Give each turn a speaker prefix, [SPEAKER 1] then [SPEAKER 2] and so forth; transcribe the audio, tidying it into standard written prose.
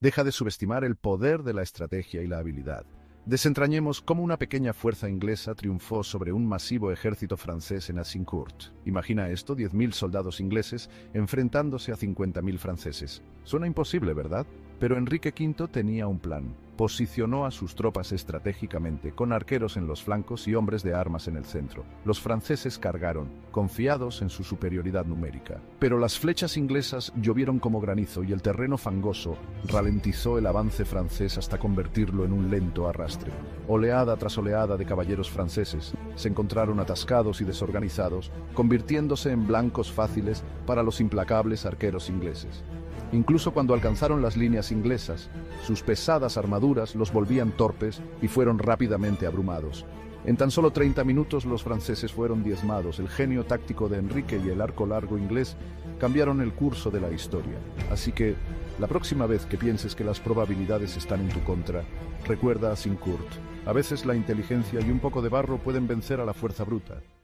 [SPEAKER 1] Deja de subestimar el poder de la estrategia y la habilidad. Desentrañemos cómo una pequeña fuerza inglesa triunfó sobre un masivo ejército francés en Azincourt. Imagina esto, 10.000 soldados ingleses enfrentándose a 50.000 franceses. Suena imposible, ¿verdad? Pero Enrique V tenía un plan. Posicionó a sus tropas estratégicamente, con arqueros en los flancos y hombres de armas en el centro. Los franceses cargaron, confiados en su superioridad numérica. Pero las flechas inglesas llovieron como granizo y el terreno fangoso ralentizó el avance francés hasta convertirlo en un lento arrastre. Oleada tras oleada de caballeros franceses se encontraron atascados y desorganizados, convirtiéndose en blancos fáciles para los implacables arqueros ingleses. Incluso cuando alcanzaron las líneas inglesas, sus pesadas armaduras los volvían torpes y fueron rápidamente abrumados. En tan solo 30 minutos los franceses fueron diezmados. El genio táctico de Enrique y el arco largo inglés cambiaron el curso de la historia. Así que, la próxima vez que pienses que las probabilidades están en tu contra, recuerda a Azincourt. A veces la inteligencia y un poco de barro pueden vencer a la fuerza bruta.